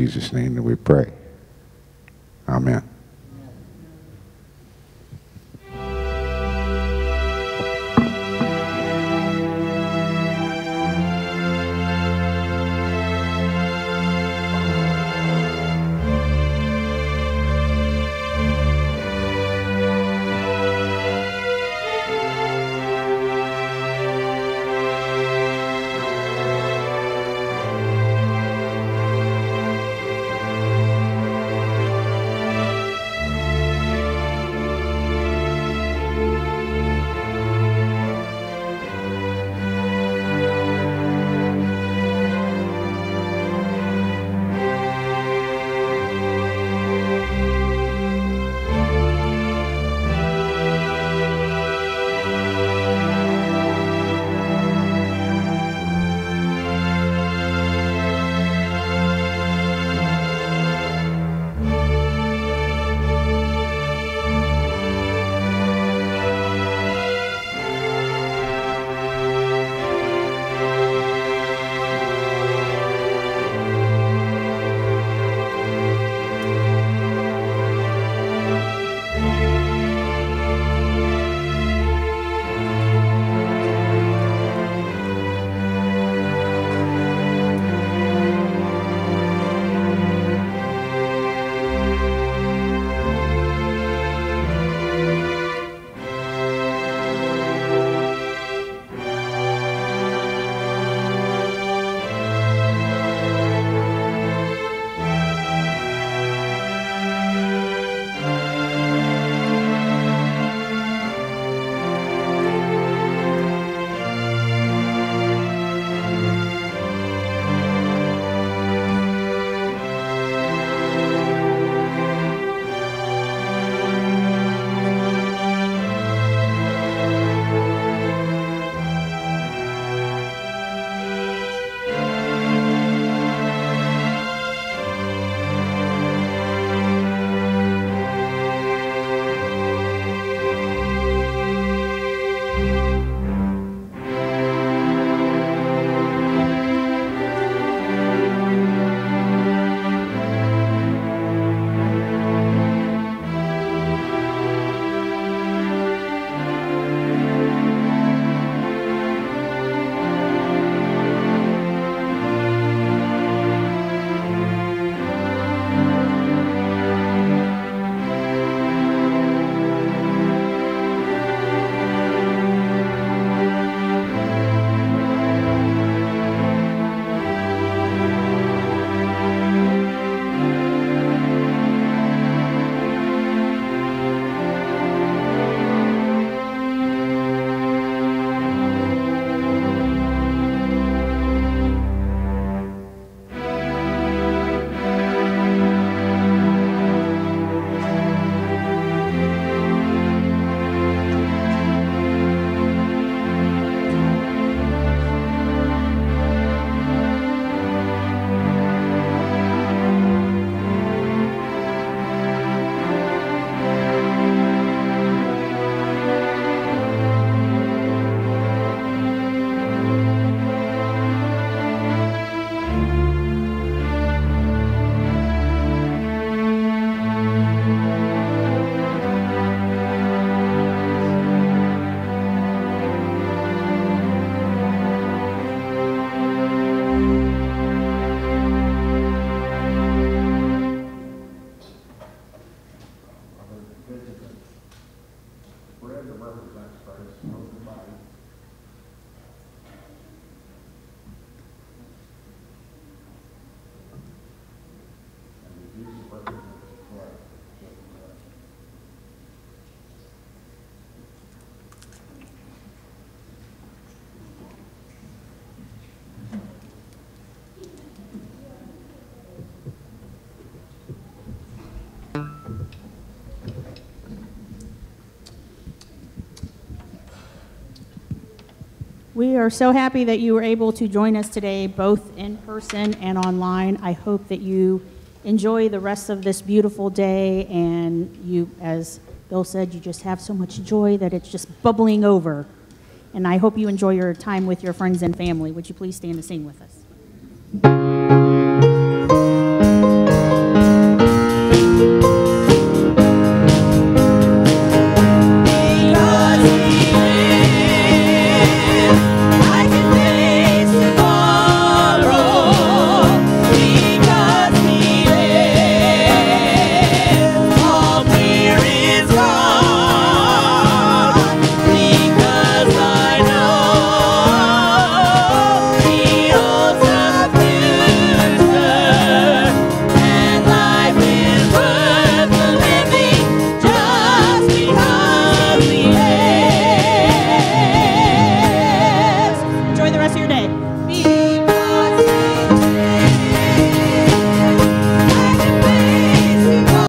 Jesus' name that we pray. Amen. We are so happy that you were able to join us today, both in person and online. I hope that you enjoy the rest of this beautiful day, and you, as Bill said, you just have so much joy that it's just bubbling over. And I hope you enjoy your time with your friends and family. Would you please stand and sing with us?